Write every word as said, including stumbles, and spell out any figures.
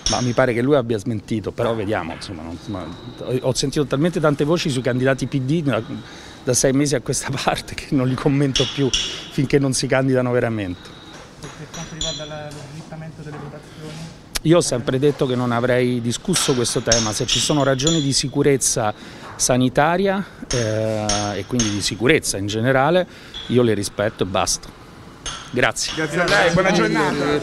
Ma mi pare che lui abbia smentito, però vediamo, insomma, non, ma, ho sentito talmente tante voci sui candidati P D da, da sei mesi a questa parte che non li commento più finché non si candidano veramente. Per quanto riguarda lo slittamento delle votazioni? Io ho sempre detto che non avrei discusso questo tema, se ci sono ragioni di sicurezza sanitaria eh, e quindi di sicurezza in generale, io le rispetto e basta. Grazie. Grazie a lei, buona giornata.